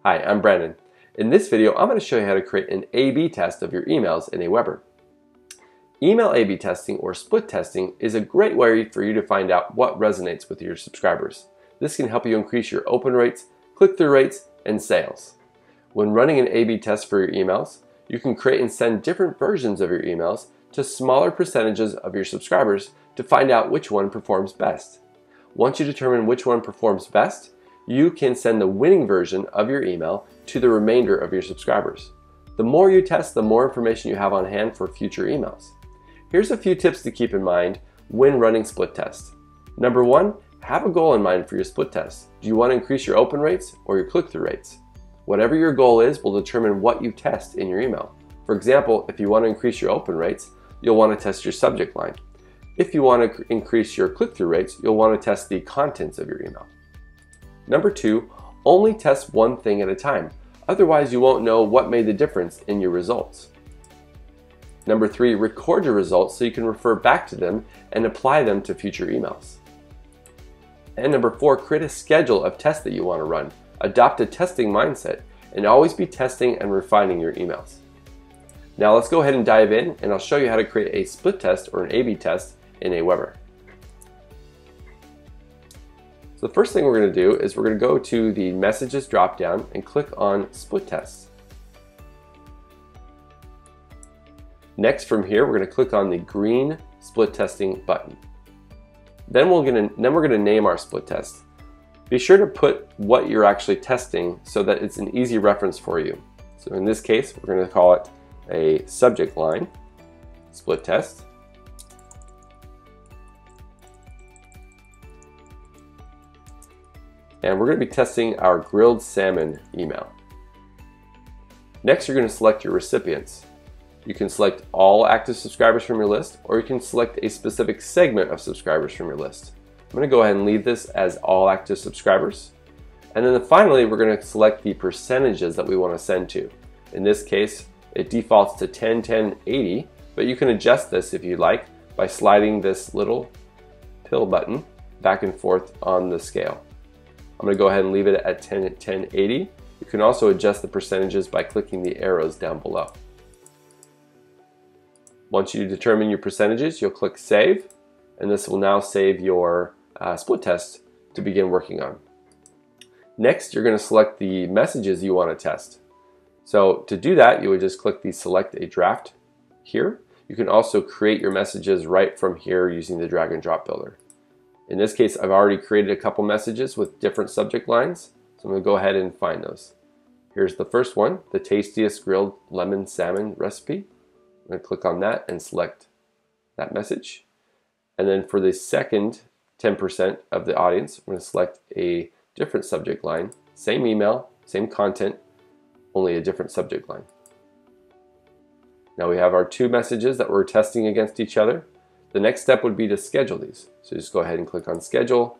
Hi, I'm Brandon. In this video, I'm going to show you how to create an A/B test of your emails in AWeber. Email A/B testing or split testing is a great way for you to find out what resonates with your subscribers. This can help you increase your open rates, click-through rates, and sales. When running an A/B test for your emails, you can create and send different versions of your emails to smaller percentages of your subscribers to find out which one performs best. Once you determine which one performs best, you can send the winning version of your email to the remainder of your subscribers. The more you test, the more information you have on hand for future emails. Here's a few tips to keep in mind when running split tests. Number one, have a goal in mind for your split test. Do you want to increase your open rates or your click-through rates? Whatever your goal is will determine what you test in your email. For example, if you want to increase your open rates, you'll want to test your subject line. If you want to increase your click-through rates, you'll want to test the contents of your email. Number two, only test one thing at a time. Otherwise, you won't know what made the difference in your results. Number three, record your results so you can refer back to them and apply them to future emails. And number four, create a schedule of tests that you want to run. Adopt a testing mindset and always be testing and refining your emails. Now let's go ahead and dive in, and I'll show you how to create a split test or an A/B test in AWeber. So the first thing we're going to do is we're going to go to the messages drop-down and click on split tests. Next, from here, we're going to click on the green split testing button. Then we're going to name our split test. Be sure to put what you're actually testing so that it's an easy reference for you. So in this case, we're going to call it a subject line split test. And we're going to be testing our grilled salmon email. Next, you're going to select your recipients. You can select all active subscribers from your list, or you can select a specific segment of subscribers from your list. I'm going to go ahead and leave this as all active subscribers. And then finally, we're going to select the percentages that we want to send to. In this case, it defaults to 10, 10, 80, but you can adjust this if you like by sliding this little pill button back and forth on the scale. I'm going to go ahead and leave it at 10, 10, 80. You can also adjust the percentages by clicking the arrows down below. Once you determine your percentages, you'll click Save, and this will now save your split test to begin working on. Next, you're going to select the messages you want to test. So to do that, you would just click the Select a Draft here. You can also create your messages right from here using the drag and drop builder. In this case, I've already created a couple messages with different subject lines, so I'm going to go ahead and find those. Here's the first one, the tastiest grilled lemon salmon recipe. I'm going to click on that and select that message. And then for the second 10% of the audience, I'm going to select a different subject line, same email, same content, only a different subject line. Now we have our two messages that we're testing against each other. The next step would be to schedule these. So just go ahead and click on Schedule.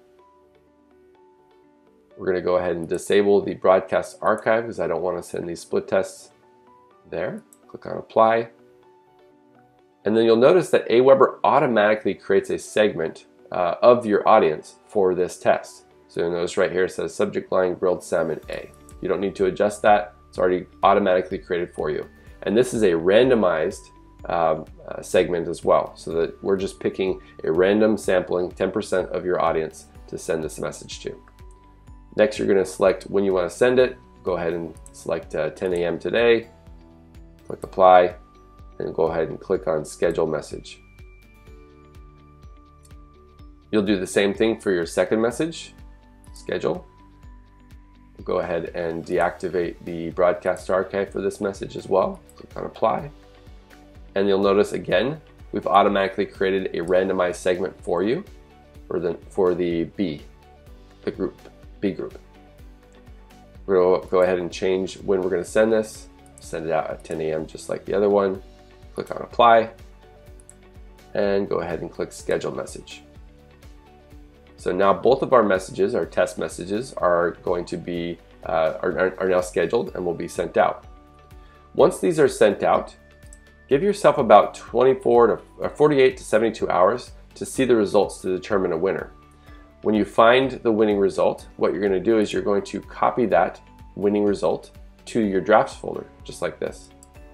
We're going to go ahead and disable the broadcast archive because I don't want to send these split tests there. Click on Apply. And then you'll notice that AWeber automatically creates a segment of your audience for this test. So you'll notice right here it says Subject Line Grilled Salmon A. You don't need to adjust that. It's already automatically created for you. And this is a randomized segment as well, so that we're just picking a random sampling 10% of your audience to send this message to. Next, you're going to select when you want to send it. Go ahead and select 10 a.m. today, click Apply, and go ahead and click on Schedule Message. You'll do the same thing for your second message, Schedule. Go ahead and deactivate the broadcast archive for this message as well. Click on Apply. And you'll notice again, we've automatically created a randomized segment for you for the B group. We'll go ahead and change when we're going to send this. Send it out at 10 a.m. just like the other one. Click on Apply and go ahead and click Schedule Message. So now both of our messages, our test messages, are going to be are now scheduled and will be sent out. Once these are sent out, give yourself about 48 to 72 hours to see the results to determine a winner. When you find the winning result, what you're going to do is you're going to copy that winning result to your drafts folder, just like this.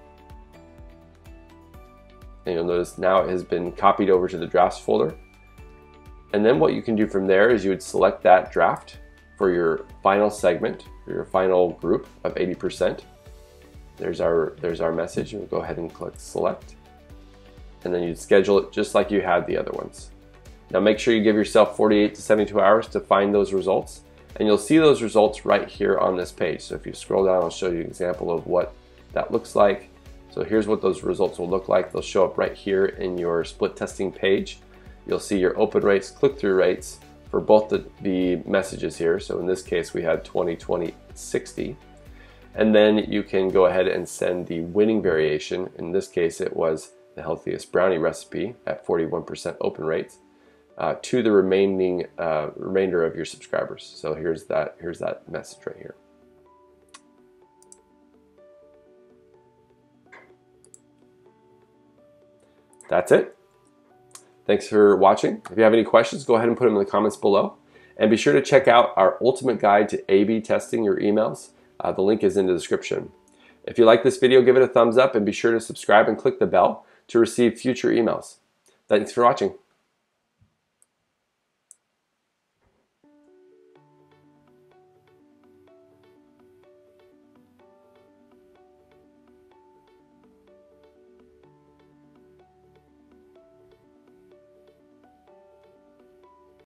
And you'll notice now it has been copied over to the drafts folder. And then what you can do from there is you would select that draft for your final segment, or your final group of 80%. There's our message. We'll go ahead and click select. And then you'd schedule it just like you had the other ones. Now make sure you give yourself 48 to 72 hours to find those results. And you'll see those results right here on this page. So if you scroll down, I'll show you an example of what that looks like. So here's what those results will look like. They'll show up right here in your split testing page. You'll see your open rates, click-through rates for both the messages here. So in this case, we had 20, 20, 60. And then you can go ahead and send the winning variation. In this case, it was the healthiest brownie recipe at 41% open rates to the remainder of your subscribers. So here's that message right here. That's it. Thanks for watching. If you have any questions, go ahead and put them in the comments below. And be sure to check out our ultimate guide to A/B testing your emails. The link is in the description. If you like this video, give it a thumbs up and be sure to subscribe and click the bell to receive future emails. Thanks for watching.